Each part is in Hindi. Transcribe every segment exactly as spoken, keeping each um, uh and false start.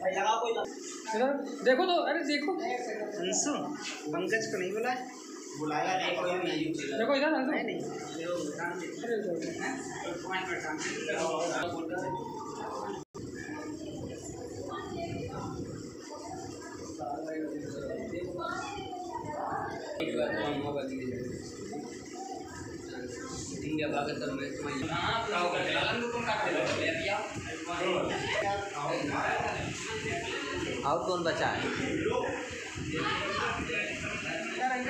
देखो तो, अरे देखो अंशु पंकज को नहीं बुलाया बुलाया देखो इधर अंशु नहीं इंडिया पाकिस्तान मैच में आउट कौन बचा है?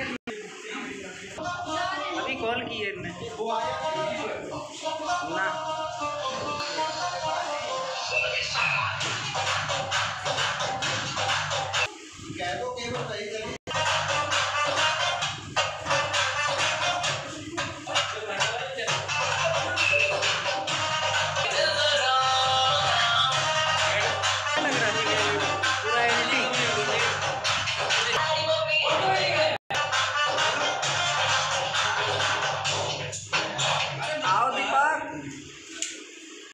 अभी कॉल किए ना